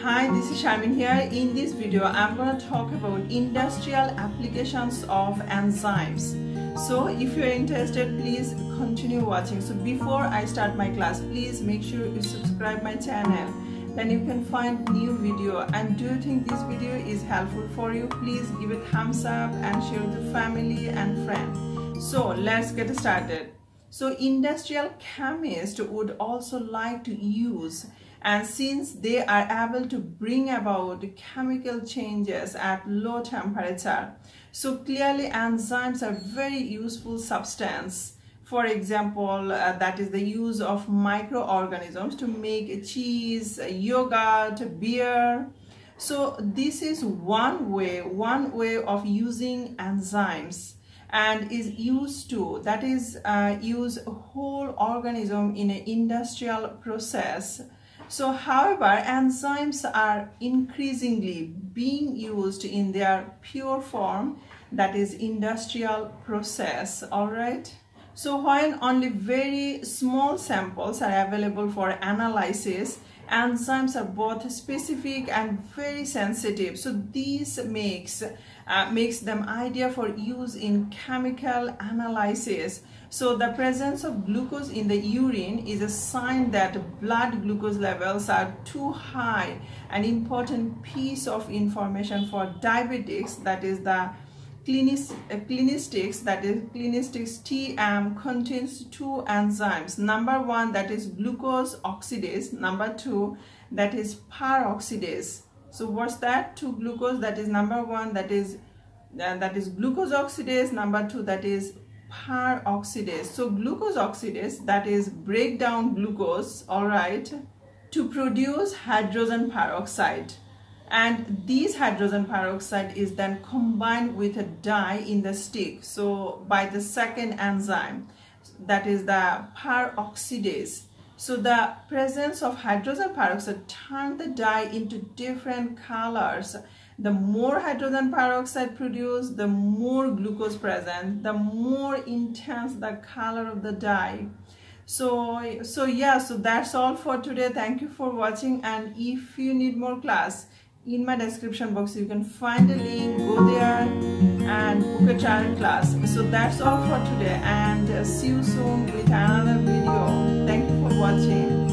Hi, this is Sharmin here. In this video, I'm going to talk about industrial applications of enzymes. So if you're interested, please continue watching. So before I start my class, please make sure you subscribe my channel. Then you can find new video. And do you think this video is helpful for you? Please give it thumbs up and share with family and friends. So let's get started. So industrial chemists would also like to use, and since they are able to bring about chemical changes at low temperature, so clearly enzymes are very useful substance. For example, that is the use of microorganisms to make cheese, yogurt, beer. So this is one way of using enzymes, and is used to, that is use a whole organism in an industrial process. So however, enzymes are increasingly being used in their pure form, that is industrial process. All right. So when only very small samples are available for analysis, enzymes are both specific and very sensitive. So this makes them ideal for use in chemical analysis. So the presence of glucose in the urine is a sign that blood glucose levels are too high. An important piece of information for diabetics, that is the clinicistics, that is clinicistics TM, contains two enzymes. Number one, that is glucose oxidase. Number two, that is peroxidase. So what's that? Two glucose, that is number one, that is glucose oxidase. Number two, that is peroxidase. So glucose oxidase, that is break down glucose, all right, to produce hydrogen peroxide. And this hydrogen peroxide is then combined with a dye in the stick, so by the second enzyme, that is the peroxidase. So the presence of hydrogen peroxide turns the dye into different colors. The more hydrogen peroxide produced, the more glucose present, the more intense the color of the dye. So that's all for today. Thank you for watching, and if you need more class, in my description box you can find a link, go there and book a trial class. So that's all for today, and see you soon with another video. Thank you for watching.